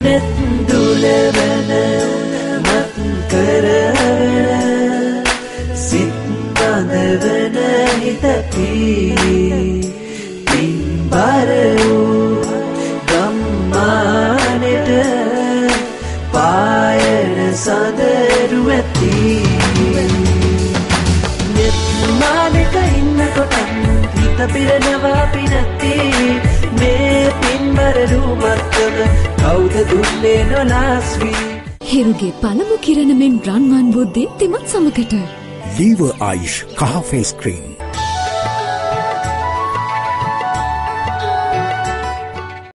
දුලවන මත් කරවන සිත් බඳවන හිතකි පින්බර වූ ගම්මානෙට පායන සඳරු ඇති නෙත්මානෙක ඉන්නකොට හිත පිරෙනවා පිනැති මේ පින්බර රූමත්තම කවුද දුන්නේ නොලාස්වී හිරුගේ පළමු කිරණ මෙන් රන්වන් වූ දීප්තිමත් සමකට Lever Aish කහ ෆේස් ක්‍රීම්